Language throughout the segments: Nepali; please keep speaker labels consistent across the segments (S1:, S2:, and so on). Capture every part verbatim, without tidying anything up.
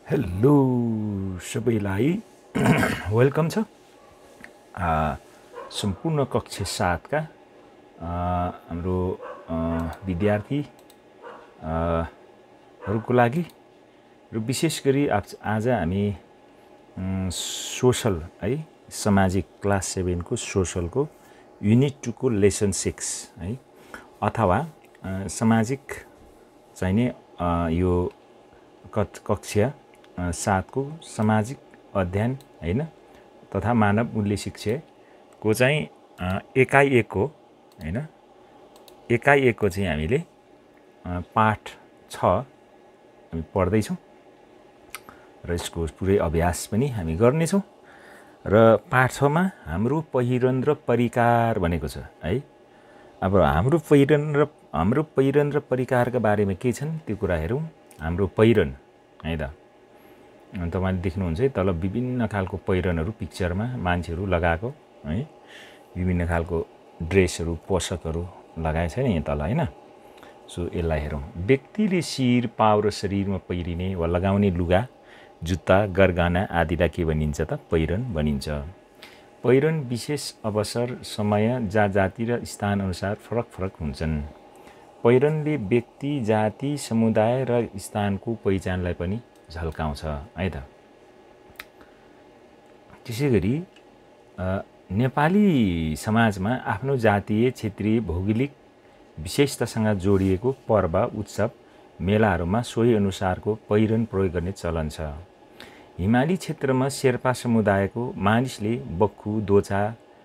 S1: हेलो सबैलाई वेलकम छ सम्पूर्ण कक्षा सातका हाम्रो विद्यार्थीहरूको लागि र विशेष गरी आज हामी सोशल है सामाजिक क्लास सेभेनको सोशलको युनिट टूको लेसन सिक्स है अथवा सामाजिक चाहिने यो कक्षा सातको सामाजिक अध्ययन हैन तथा मानव मूल्य शिक्षाको चाहिँ एकाइ एकको हैन एकाइ एकको चाहिँ हामीले पाठ छ हामी पढ्दैछौँ र यसको पुरै अभ्यास पनि हामी गर्नेछौँ र पाठ छ मा हाम्रो पहिरन र परिकार भनेको छ है। अब हाम्रो पहिरन र हाम्रो पहिरन र परिकारका बारेमा के छन् त्यो कुरा हेरौँ। हाम्रो पहिरन है त तपाईले देख्नुहुन्छ है तल विभिन्न खालको पहिरनहरू पिक्चरमा मान्छेहरू लगाएको है विभिन्न खालको ड्रेसहरू पोशाकहरू लगाएको छ नि यहाँ तल हैन। सो यसलाई हेरौँ। व्यक्तिले शिर पाउ र शरीरमा पहिरिने वा लगाउने लुगा जुत्ता गरगहना आदिलाई के भनिन्छ त पहिरन भनिन्छ। पहिरन विशेष अवसर समय जात जाति र स्थान अनुसार फरक फरक हुन्छन्। पहिरनले व्यक्ति जाति समुदाय र स्थानको पहिचानलाई पनि झल्काउँछ है त। त्यसैगरी नेपाली समाजमा आफ्नो जातीय क्षेत्रीय भौगोलिक विशेषतासँग जोडिएको पर्व उत्सव मेलाहरूमा सोही अनुसारको पहिरन प्रयोग गर्ने चलन छ। हिमाली क्षेत्रमा शेर्पा समुदायको मानिसले बक्खु दोचा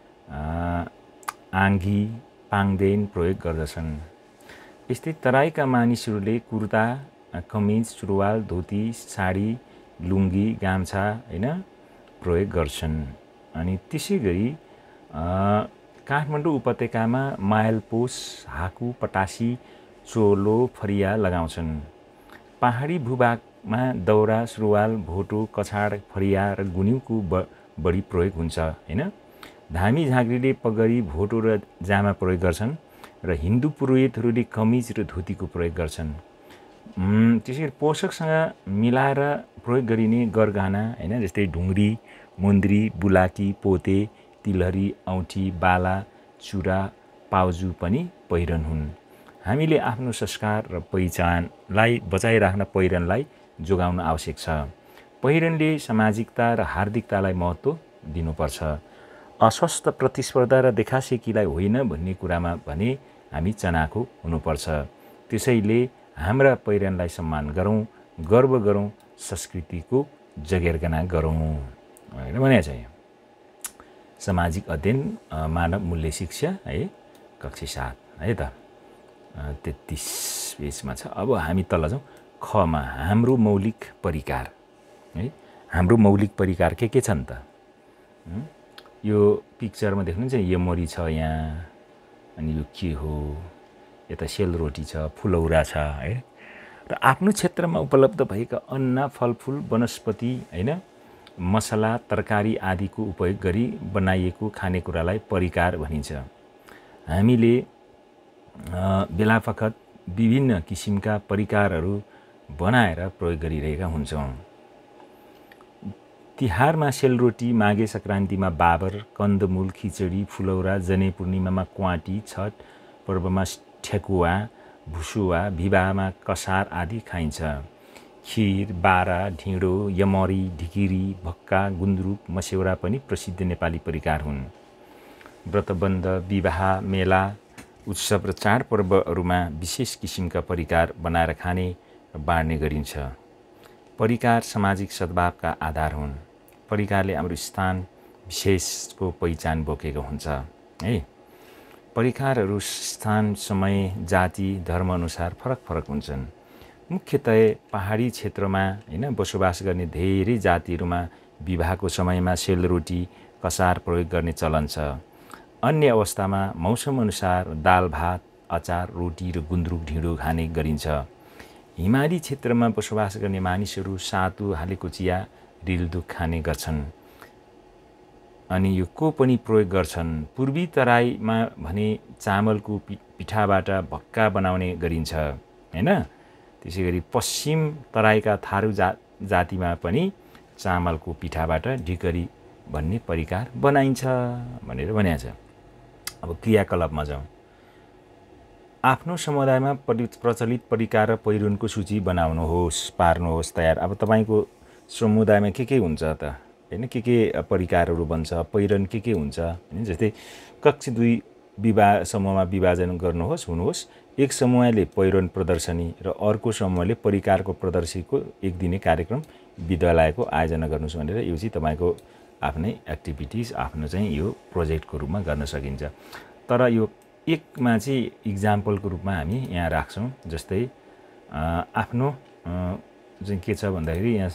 S1: आङ्गी पाङदेन प्रयोग गर्दछन्। यस्तै तराईका मानिसहरूले कुर्ता कमिज सुरुवाल धोती साडी लुङ्गी गामछा हैन प्रयोग गर्छन्। अनि त्यसैगरी काठमाडौँ उपत्यकामा मायलपोस हाकु पटासी चोलो फरिया लगाउँछन्। पहाडी भूभागमा दौरा सुरुवाल भोटो कछाड फरिया र गुन्युको बढी प्रयोग हुन्छ हैन। धामी झाँक्रीले पगडी भोटो र जामा प्रयोग गर्छन् र हिन्दू पुरोहितहरूले कमिज र धोतीको प्रयोग गर्छन्। त्यसैगरी पोषकसँग मिलाएर प्रयोग गरिने गरगहना हैन जस्तै ढुङ्ग्री मुन्द्री बुलाकी पोते तिलहरी औँठी बाला चुरा पाउजु पनि पहिरन हुन्। हामीले आफ्नो संस्कार र पहिचानलाई बचाइराख्न पहिरनलाई जोगाउन आवश्यक छ। पहिरनले सामाजिकता र हार्दिकतालाई महत्त्व दिनुपर्छ। अस्वस्थ प्रतिस्पर्धा र देखासेकीलाई होइन भन्ने कुरामा भने हामी चनाखो हुनुपर्छ। त्यसैले हाम्रा पहिरनलाई सम्मान गरौँ गर्व गरौँ संस्कृतिको जगेर्गना गरौँ भनेर भनेको छ। यहाँ सामाजिक अध्ययन मानव मूल्य शिक्षा है कक्षा सात है त तेत्तीस पेजमा छ। अब हामी तल जाउँ खमा हाम्रो मौलिक परिकार है। हाम्रो मौलिक परिकार के के छन् त यो पिक्चरमा देख्नुहुन्छ यमरी छ यहाँ अनि यो के हो यता सेलरोटी छ फुलौरा छ है र आफ्नो क्षेत्रमा उपलब्ध भएका अन्न फलफुल वनस्पति हैन मसला तरकारी आदिको उपयोग गरी बनाइएको खानेकुरालाई परिकार भनिन्छ। हामीले बेलाफखत विभिन्न किसिमका परिकारहरू बनाएर प्रयोग गरिरहेका हुन्छौँ। तिहारमा सेलरोटी माघे सङ्क्रान्तिमा बाबर कन्दमूल खिचडी फुलौरा जने पूर्णिमामा क्वाटी छठ पर्वमा ठेकुवा भुसुवा विवाहमा कसार आदि खाइन्छ। खिर बारा ढिँडो यमरी ढिकिरी भक्का गुन्द्रुक मस्यौरा पनि प्रसिद्ध नेपाली परिकार हुन्। व्रतबन्ध विवाह मेला उत्सव र चाडपर्वहरूमा विशेष किसिमका परिकार बनाएर खाने र बाँड्ने गरिन्छ। परिकार सामाजिक सद्भावका आधार हुन्। परिकारले हाम्रो स्थान विशेषको पहिचान बोकेको हुन्छ है। परिकारहरू स्थान समय जाति धर्म अनुसार फरक फरक हुन्छन्। मुख्यतया पहाडी क्षेत्रमा हैन बसोबास गर्ने धेरै जातिहरूमा विवाहको समयमा सेलरोटी कसार प्रयोग गर्ने चलन छ। अन्य अवस्थामा मौसम अनुसार दाल भात अचार रोटी र गुन्द्रुक ढिँडो खाने गरिन्छ। हिमाली क्षेत्रमा बसोबास गर्ने मानिसहरू सातु हालेको चिया रिलदुक खाने गर्छन् अनि यो को पनि प्रयोग गर्छन्। पूर्वी तराईमा भने चामलको पिठाबाट भक्का बनाउने गरिन्छ हैन। त्यसैगरी पश्चिम तराईका थारू जात जातिमा पनि चामलको पिठाबाट ढिकरी भन्ने परिकार बनाइन्छ भनेर भनेको छ। अब क्रियाकलापमा जाउँ। आफ्नो समुदायमा प्रचलित परिकार र पहिरनको सूची बनाउनुहोस्, पार्नुहोस् तयार। अब तपाईँको समुदायमा के के हुन्छ त हैन, के के परिकारहरू बन्छ, पहिरन के के हुन्छ हैन। जस्तै कक्षा दुई विवाह समूहमा विभाजन गर्नुहोस् हुनुहोस्। एक समूहले पहिरन प्रदर्शनी र अर्को समूहले परिकारको प्रदर्शनीको एक दिने कार्यक्रम विद्यालयको आयोजना गर्नुहोस् भनेर यो चाहिँ तपाईँको आफ्नै एक्टिभिटिज, आफ्नो चाहिँ यो प्रोजेक्टको रूपमा गर्न सकिन्छ। तर यो एकमा चाहिँ इक्जाम्पलको रूपमा हामी यहाँ राख्छौँ। जस्तै आफ्नो चाहिँ के छ भन्दाखेरि यहाँ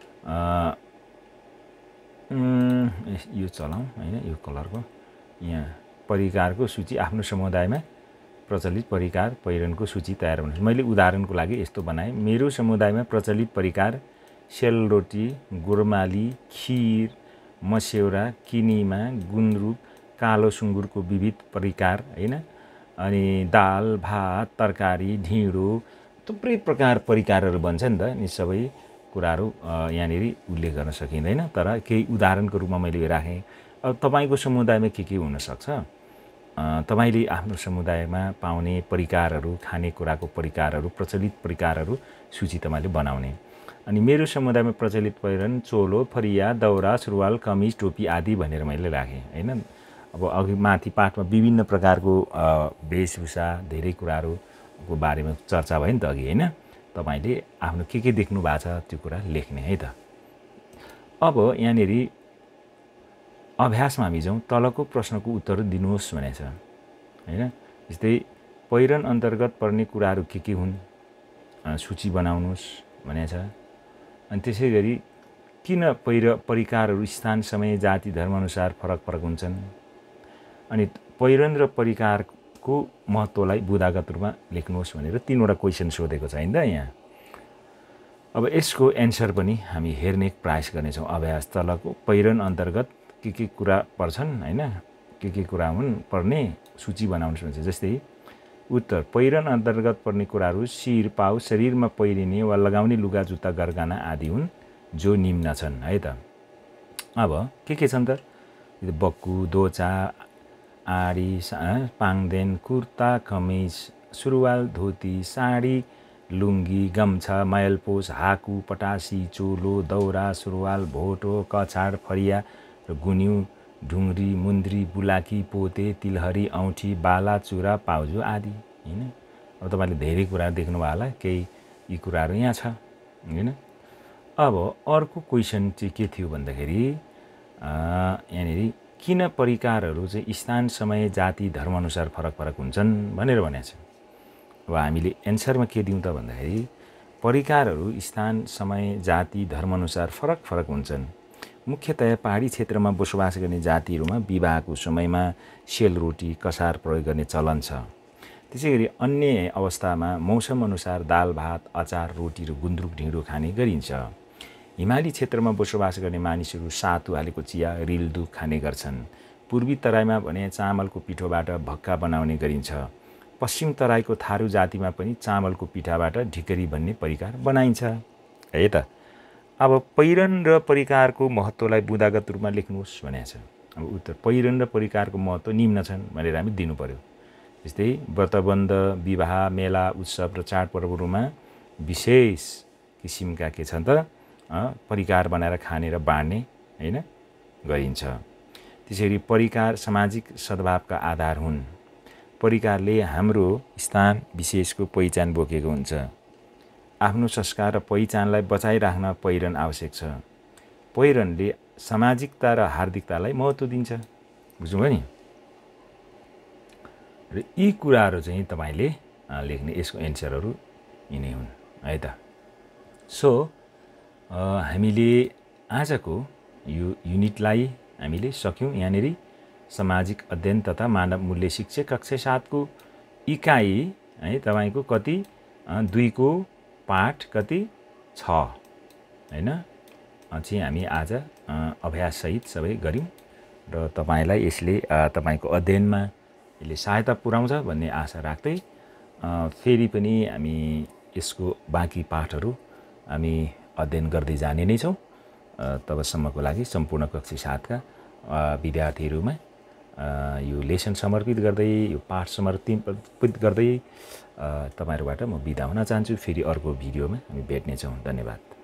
S1: यो चलाउँ हैन, यो कलरको यहाँ परिकारको सूची, आफ्नो समुदायमा प्रचलित परिकार पहिरनको सूची तयार गर्नुहोस्। मैले उदाहरणको लागि यस्तो बनाएँ। मेरो समुदायमा प्रचलित परिकार सेलरोटी, गुरमाली, खिर, मस्यौरा, किनिमा, गुन्द्रुक, कालो सुँगुरको विविध परिकार हैन, अनि दाल, भात, तरकारी, ढिँडो, थुप्रै प्रकार परिकारहरू बन्छ नि त। यी सबै कुराहरू यहाँनिर उल्लेख गर्न सकिँदैन, तर केही उदाहरणको रूपमा मैले राखेँ। अब तपाईँको समुदायमा के के हुनसक्छ, तपाईँले आफ्नो समुदायमा पाउने परिकारहरू, खानेकुराको परिकारहरू, प्रचलित परिकारहरू सूची तपाईँले बनाउने। अनि मेरो समुदायमा प्रचलित पहिरन चोलो, फरिया, दौरा, सुरुवाल, कमिज, टोपी आदि भनेर मैले राखेँ हैन। अब अघि माथि पाठमा विभिन्न प्रकारको वेशभूषा, धेरै कुराहरूको बारेमा चर्चा भयो नि त अघि हैन। तपाईँले आफ्नो के के देख्नु भएको छ त्यो कुरा लेख्ने है त। अब यहाँनिर अभ्यासमा हामी जाउँ। तलको प्रश्नको उत्तर दिनुहोस् भनेको छ हैन। जस्तै पहिरन अन्तर्गत पर्ने कुराहरू के के हुन्, सूची बनाउनुहोस् भनेको छ। अनि त्यसै गरी किन पहिर परिकारहरू स्थान, समय, जाति, धर्मअनुसार फरक फरक हुन्छन्। अनि पहिरन र परिकारको महत्त्वलाई बुदागत रूपमा लेख्नुहोस् भनेर तीनवटा क्वेसन सोधेको छ हैन त यहाँ। अब यसको एन्सर पनि हामी हेर्ने प्रयास गर्नेछौँ। अभ्यास तलको पहिरन अन्तर्गत के के कुरा पर्छन् हैन, के के कुरा हुन् पर्ने सूची बनाउनुहोस् भन्छ। जस्तै उत्तर पहिरन अन्तर्गत पर्ने कुराहरू शिर, पाउ, शरीरमा पहिरिने वा लगाउने लुगा, जुत्ता, गरगहना आदि हुन् जो निम्न छन् है त। अब के के छन् त, बक्कु, दोचा, आडी, पाङदेन, कुर्ता, कमिज, सुरुवाल, धोती, साडी, लुङ्गी, गम्छा, मायलपोस, हाकु, पटासी, चोलो, दौरा, सुरुवाल, भोटो, कछाड, फरिया र गुन्यु, ढुङ्ग्री, मुन्द्री, बुलाकी, पोते, तिलहरी, औँठी, बाला, चुरा, पाउजो आदि हैन। अब तपाईँले धेरै कुरा देख्नुभयो होला, केही यी कुराहरू यहाँ छ हैन। अब अर्को क्वेसन चाहिँ के थियो भन्दाखेरि यहाँनिर किन परिकारहरू चाहिँ स्थान, समय, जाति, धर्मअनुसार फरक फरक हुन्छन् भनेर भनेको छ। अब हामीले एन्सरमा के दिउँ त भन्दाखेरि परिकारहरू स्थान, समय, जाति, धर्मअनुसार फरक फरक हुन्छन्। मुख्यतया पहाडी क्षेत्रमा बसोबास गर्ने जातिहरूमा विवाहको समयमा सेलरोटी, कसार प्रयोग गर्ने चलन छ। त्यसै गरी अन्य अवस्थामा मौसम अनुसार दाल, भात, अचार, रोटी र गुन्द्रुक, ढिँडो खाने गरिन्छ। हिमाली क्षेत्रमा बसोबास गर्ने मानिसहरू सातु हालेको चिया, रिल्दु खाने गर्छन्। पूर्वी तराईमा भने चामलको पिठोबाट भक्का बनाउने गरिन्छ। पश्चिम तराईको थारू जातिमा पनि चामलको पिठाबाट ढिकरी भन्ने परिकार बनाइन्छ है त। अब पहिरन र परिकारको महत्त्वलाई बुदागत रूपमा लेख्नुहोस् भनेको छ। अब उत्तर पहिरन र परिकारको महत्त्व निम्न छन् भनेर हामी दिनु पर्यो। जस्तै व्रतबन्ध, विवाह, मेला, उत्सव र चाडपर्वहरूमा विशेष किसिमका के छन् त परिकार बनाएर खाने र बाँड्ने हैन गरिन्छ। त्यसैगरी परिकार सामाजिक सद्भावका आधार हुन्। परिकारले हाम्रो स्थान विशेषको पहिचान बोकेको हुन्छ। आफ्नो संस्कार र पहिचानलाई बचाइराख्न पहिरन आवश्यक छ। पहिरनले सामाजिकता र हार्दिकतालाई महत्त्व दिन्छ। बुझ्नुभयो नि। र यी कुराहरू चाहिँ तपाईँले लेख्ने, यसको एन्सरहरू यिनै हुन् है त। सो हामीले आजको यो युनिटलाई हामीले सक्यौँ यहाँनिर। सामाजिक अध्ययन तथा मानव मूल्य शिक्षा कक्षा सातको इकाइ है तपाईँको कति दुईको पाठ कति छ हैन चाहिँ हामी आज अभ्याससहित सबै गऱ्यौँ र तपाईँलाई यसले तपाईँको अध्ययनमा यसले सहायता पुर्याउँछ भन्ने आशा राख्दै फेरि पनि हामी यसको बाँकी पाठहरू हामी अध्ययन गर्दै जाने नै छौँ। तबसम्मको लागि सम्पूर्ण कक्षा सातका विद्यार्थीहरूमा यो लेसन समर्पित गर्दै यो पाठ समर्पित गर्दै तपाईहरुबाट म बिदा हुन चाहन्छु। फेरि अर्को भिडियोमा हामी भेट्नेछौँ। धन्यवाद।